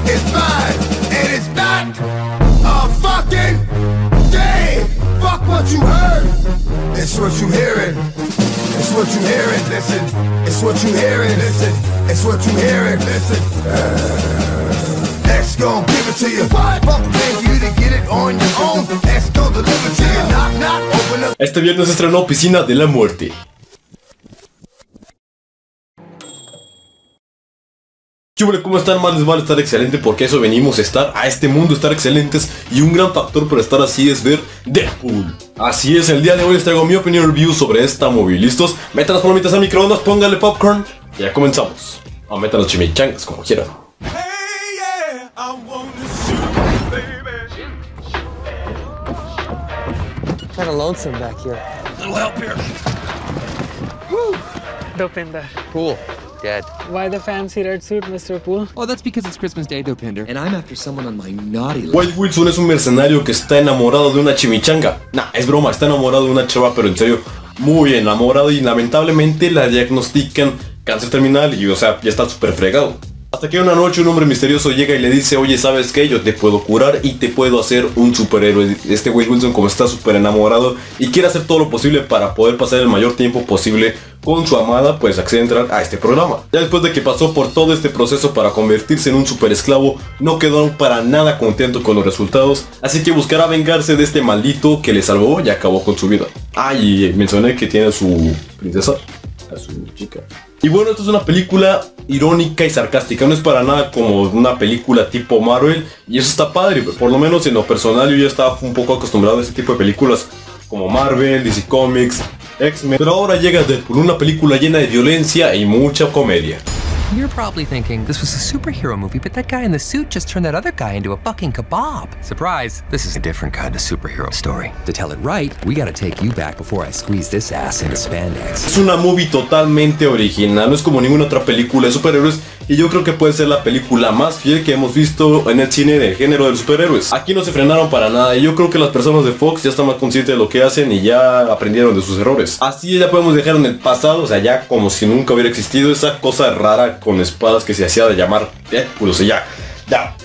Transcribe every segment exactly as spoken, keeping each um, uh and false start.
is fine, and it's not a fucking game. Fuck what you heard. It's what you hearing. It's what you hearing. Listen. It's what you hearing. Listen. It's what you hearing. Listen. Uh, X gon' give it to you. What? Fuck pay you to get it on your own. X gon' deliver to you. Knock, knock, open up. Este viernes estrenó Piscina de la Muerte. ¿Cómo están? Más les vale estar excelente, porque eso venimos a estar, a este mundo estar excelentes. Y un gran factor para estar así es ver Deadpool. Así es, el día de hoy les traigo mi opinión review sobre esta movie. ¿Listos? Metan las palomitas al microondas, pónganle popcorn y ya comenzamos. O metan los chimichangas, como quieran. Kind of lonesome back here. Little help here. Woo! Dopinder. Pool. Dead. Why the fancy red suit, Mister Poole? Oh, that's because it's Christmas Day, Dopinder, and I'm after someone on my naughty list. Wade Wilson es un mercenario que está enamorado de una chimichanga. Nah, es broma, está enamorado de una chava, pero en serio, muy enamorado, y lamentablemente la diagnostican cáncer terminal y, o sea, ya está súper fregado. Hasta que una noche un hombre misterioso llega y le dice: oye, ¿sabes qué? Yo te puedo curar y te puedo hacer un superhéroe. Este Wade Wilson, como está súper enamorado y quiere hacer todo lo posible para poder pasar el mayor tiempo posible con su amada, pues accede a entrar a este programa. Ya después de que pasó por todo este proceso para convertirse en un super esclavo, no quedó para nada contento con los resultados, así que buscará vengarse de este maldito que le salvó y acabó con su vida. Ah, y mencioné que tiene a su princesa, a su chica. Y bueno, esto es una película irónica y sarcástica, no es para nada como una película tipo Marvel, y eso está padre. Por lo menos en lo personal yo ya estaba un poco acostumbrado a este tipo de películas como Marvel, D C Comics, X-Men, pero ahora llega Deadpool, una película llena de violencia y mucha comedia. You're probably thinking this was a superhero movie, but that guy in the suit just turned that other guy into a fucking kebab. Surprise, this is a different kind of superhero story. To tell it right, we gotta take you back before I squeeze this ass into spandex. Es una movie totalmente original, no es como ninguna otra película de superhéroes, y yo creo que puede ser la película más fiel que hemos visto en el cine del género de los superhéroes. Aquí no se frenaron para nada, y yo creo que las personas de Fox ya están más conscientes de lo que hacen y ya aprendieron de sus errores. Así ya podemos dejar en el pasado, o sea, ya como si nunca hubiera existido esa cosa rara con espadas que se hacía de llamar Deadpool, o sea, ya, ya.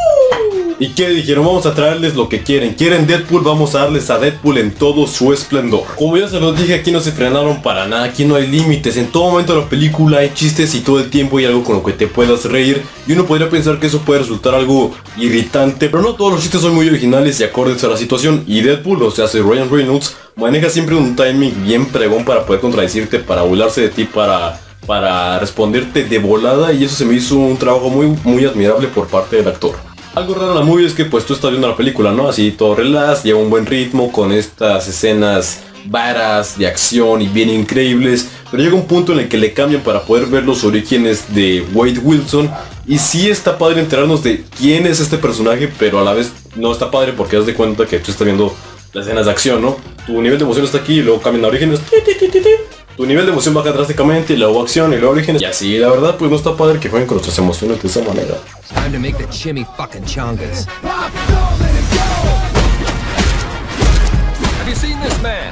¿Y qué dijeron? Vamos a traerles lo que quieren. ¿Quieren Deadpool? Vamos a darles a Deadpool en todo su esplendor. Como ya se los dije, aquí no se frenaron para nada. Aquí no hay límites. En todo momento de la película hay chistes y todo el tiempo hay algo con lo que te puedas reír. Y uno podría pensar que eso puede resultar algo irritante, pero no todos los chistes son muy originales y acordes a la situación. Y Deadpool, o sea, Ryan Reynolds, maneja siempre un timing bien pregón para poder contradecirte, para burlarse de ti, para... para responderte de volada, y eso se me hizo un trabajo muy, muy admirable por parte del actor. Algo raro en la movie es que pues tú estás viendo la película, ¿no? Así todo relax, lleva un buen ritmo con estas escenas varas de acción y bien increíbles, pero llega un punto en el que le cambian para poder ver los orígenes de Wade Wilson, y sí está padre enterarnos de quién es este personaje, pero a la vez no está padre porque das de cuenta que tú estás viendo las escenas de acción, ¿no? Tu nivel de emoción está aquí y luego cambian a orígenes. Tu nivel de emoción baja drásticamente y luego acción y luego orígenes. Y así, la verdad, pues no está padre que jueguen con nuestras emociones de esa manera. Time to make the chimmy fucking chongas. Have you seen this man?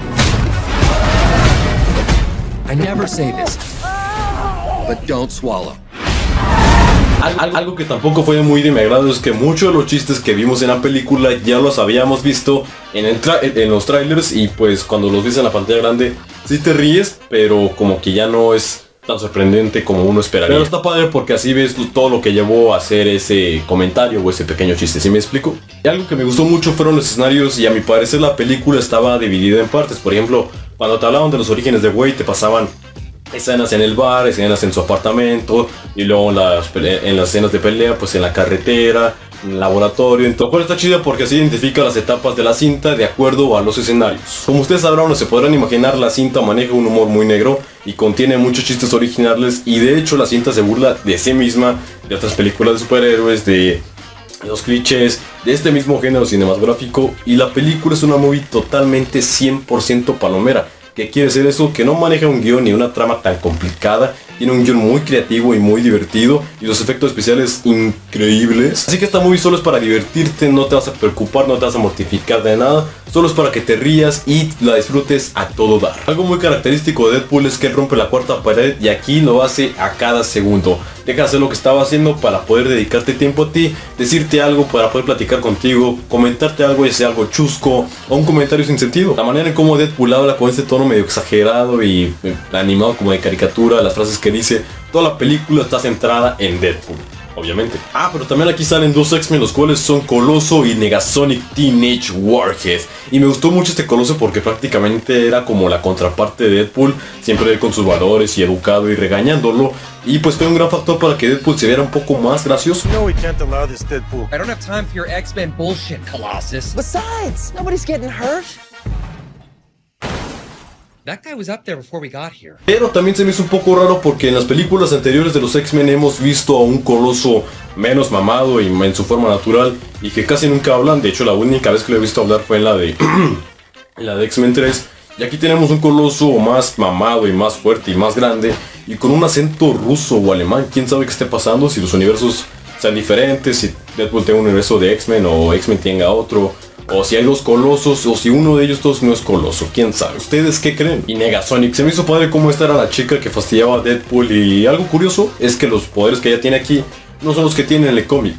I never say this, but don't swallow. Al algo que tampoco fue muy de mi agrado es que muchos de los chistes que vimos en la película ya los habíamos visto en, el en los trailers, y pues cuando los ves en la pantalla grande sí te ríes, pero como que ya no es tan sorprendente como uno esperaría. Pero está padre porque así ves todo lo que llevó a hacer ese comentario o ese pequeño chiste, ¿sí me explico? Y algo que me gustó mucho fueron los escenarios, y a mi parecer la película estaba dividida en partes. Por ejemplo, cuando te hablaban de los orígenes de Wade, te pasaban escenas en el bar, escenas en su apartamento, y luego en las, en las escenas de pelea, pues en la carretera, en el laboratorio. Lo cual está chido porque así identifica las etapas de la cinta de acuerdo a los escenarios. Como ustedes sabrán o se podrán imaginar, la cinta maneja un humor muy negro y contiene muchos chistes originales, y de hecho la cinta se burla de sí misma, de otras películas de superhéroes, de los clichés de este mismo género cinematográfico, y la película es una movie totalmente cien por ciento palomera. ¿Qué quiere decir eso? Que no maneja un guión ni una trama tan complicada. Tiene un guión muy creativo y muy divertido, y los efectos especiales increíbles. Así que esta movie solo es para divertirte, no te vas a preocupar, no te vas a mortificar de nada. solo es para que te rías y la disfrutes a todo dar. Algo muy característico de Deadpool es que él rompe la cuarta pared y aquí lo hace a cada segundo. Deja de hacer lo que estaba haciendo para poder dedicarte tiempo a ti, decirte algo para poder platicar contigo, comentarte algo, ya sea algo chusco o un comentario sin sentido. La manera en cómo Deadpool habla con este tono medio exagerado y eh, animado como de caricatura, las frases que dice, toda la película está centrada en Deadpool. Obviamente. Ah, pero también aquí salen dos X-Men, los cuales son Coloso y Negasonic Teenage Warhead. Y me gustó mucho este Coloso porque prácticamente era como la contraparte de Deadpool, siempre con sus valores y educado y regañándolo. Y pues fue un gran factor para que Deadpool se viera un poco más gracioso. No, we can't allow this, Deadpool. I don't have time for your X-Men bullshit, Colossus. Besides, nobody's getting hurt. That guy was up there before we got here. Pero también se me hizo un poco raro porque en las películas anteriores de los X-Men hemos visto a un Coloso menos mamado y en su forma natural y que casi nunca hablan. De hecho, la única vez que lo he visto hablar fue en la de en la de X-Men tres. Y aquí tenemos un Coloso más mamado y más fuerte y más grande y con un acento ruso o alemán. Quién sabe qué esté pasando, si los universos sean diferentes, si Deadpool tenga un universo de X-Men o X-Men tenga otro, o si hay dos Colosos, o si uno de ellos dos no es Coloso, quién sabe. ¿Ustedes qué creen? Y Negasonic, se me hizo padre cómo esta era la chica que fastidiaba a Deadpool. Y algo curioso es que los poderes que ella tiene aquí no son los que tiene en el cómic.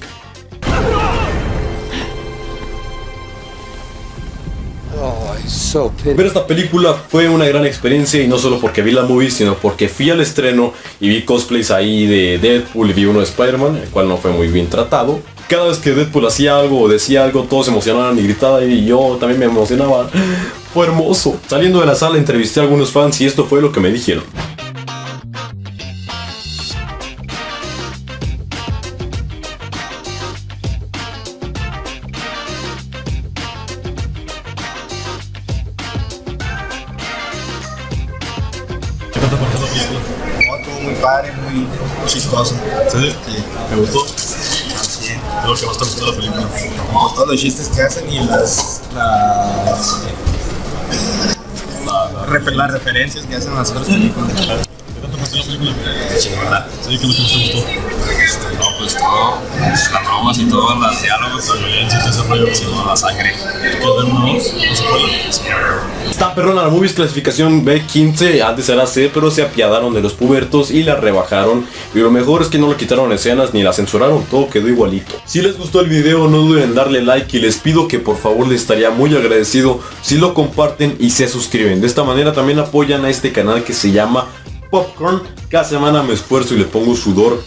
So pity. Ver esta película fue una gran experiencia y no solo porque vi la movie, sino porque fui al estreno y vi cosplays ahí de Deadpool y vi uno de Spider-Man, el cual no fue muy bien tratado. Cada vez que Deadpool hacía algo o decía algo, todos se emocionaban y gritaban y yo también me emocionaba. Fue hermoso. Saliendo de la sala entrevisté a algunos fans y esto fue lo que me dijeron. Estuvo muy padre, muy chistoso. ¿Sí? Sí. ¿Me gustó? Sí. Es lo que más te gustó de la película. Como todos los chistes que hacen y las las, refer- las referencias que hacen a las otras películas. ¿Qué tanto gustó la película? Chingona. Sí, ¿qué es lo que más te gustó? Este, no, pues todo, pues, las bromas y todo, los diálogos, La violencia y todo ese rollo. sí, no, la sangre. ¿Quieres ver una voz? ¿No se puede? Está perrona la movie, es clasificación B quince, antes era C, pero se apiadaron de los pubertos y la rebajaron. Y lo mejor es que no le quitaron escenas ni la censuraron, todo quedó igualito. Si les gustó el video, no duden en darle like y les pido que por favor les estaría muy agradecido si lo comparten y se suscriben. De esta manera también apoyan a este canal que se llama Popcorn. Cada semana me esfuerzo y le pongo sudor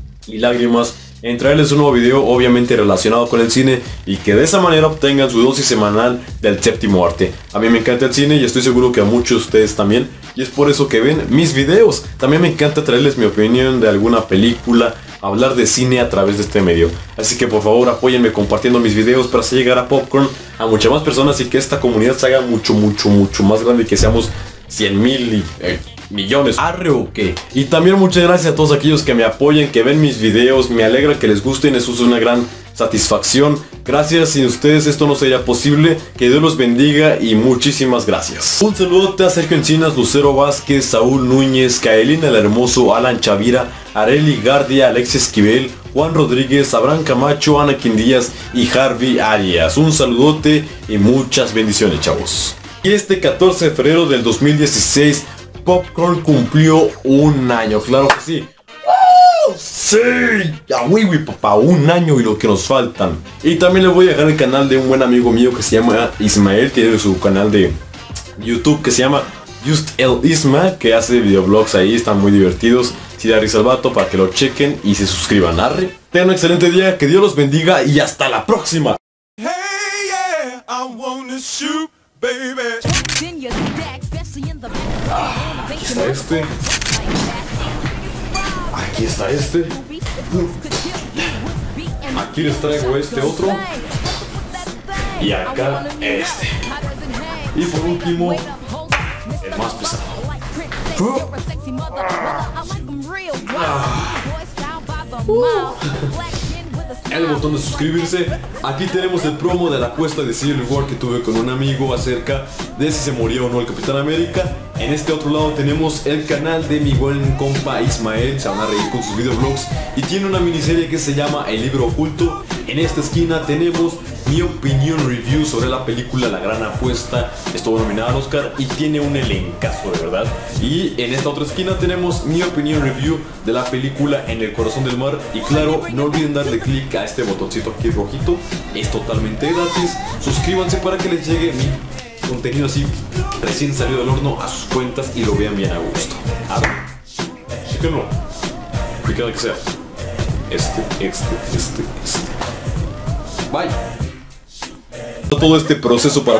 y lágrimas en traerles un nuevo video, obviamente relacionado con el cine, y que de esa manera obtengan su dosis semanal del séptimo arte. A mí me encanta el cine y estoy seguro que a muchos de ustedes también, y es por eso que ven mis videos. También me encanta traerles mi opinión de alguna película, hablar de cine a través de este medio. Así que por favor apóyenme compartiendo mis videos para así llegar a Popcorn a muchas más personas y que esta comunidad se haga mucho, mucho, mucho más grande y que seamos cien mil y... Eh, millones. Arre o qué. Y también muchas gracias a todos aquellos que me apoyan, que ven mis videos. Me alegra que les gusten, eso es una gran satisfacción. Gracias, sin ustedes esto no sería posible. Que Dios los bendiga y muchísimas gracias. Un saludote a Sergio Encinas, Lucero Vázquez, Saúl Núñez, Kaelina el Hermoso, Alan Chavira, Areli Gardia, Alexis Esquivel, Juan Rodríguez, Abraham Camacho, Anakin Díaz y Harvey Arias. Un saludote y muchas bendiciones, chavos. Y este catorce de febrero del dos mil dieciséis Popcorn cumplió un año, claro que sí. ¡Oh, sí! Ya, güey, güey, papá, un año y lo que nos faltan. Y también les voy a dejar el canal de un buen amigo mío que se llama Ismael. Tiene su canal de YouTube que se llama Just El Isma, que hace videoblogs ahí, están muy divertidos. Si da risa al vato, para que lo chequen y se suscriban. Arre. Tengan un excelente día, que Dios los bendiga y hasta la próxima. Hey, yeah, I wanna shoot, baby. Ah, aquí está este. Aquí está este. Aquí les traigo este otro. Y acá este. Y por último, el más pesado. Ah. Uh. El botón de suscribirse. Aquí tenemos el promo de la apuesta de Civil War que tuve con un amigo acerca de si se moría o no el Capitán América. En este otro lado tenemos el canal de mi buen compa Ismael, se van a reír con sus videoblogs, y tiene una miniserie que se llama El Libro Oculto. En esta esquina tenemos mi opinión review sobre la película La Gran Apuesta. Estuvo nominada al Oscar y tiene un elencazo de verdad. Y en esta otra esquina tenemos mi opinión review de la película En el Corazón del Mar. Y claro, no olviden darle click a este botoncito aquí rojito, es totalmente gratis. Suscríbanse para que les llegue mi contenido así recién salido del horno a sus cuentas y lo vean bien a gusto. A ver, chéquenlo, picado que sea. Este, este, este, este. Bye. Todo este proceso para...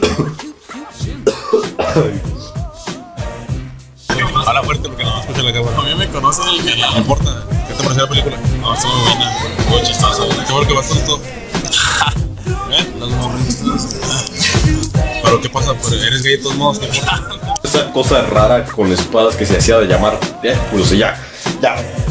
Habla fuerte porque no escucha la cámara. A mí me conoce el que no importa. ¿Qué te pareció la película? No, está muy buena. Muy chistosa. Qué bueno que vas tonto. ¿Eh? Las morritas. Pero ¿qué pasa? Pues eres gay de todos modos. ¿Qué importa? Esa cosa rara con espadas que se hacía de llamar... Eh, pues ya, ya.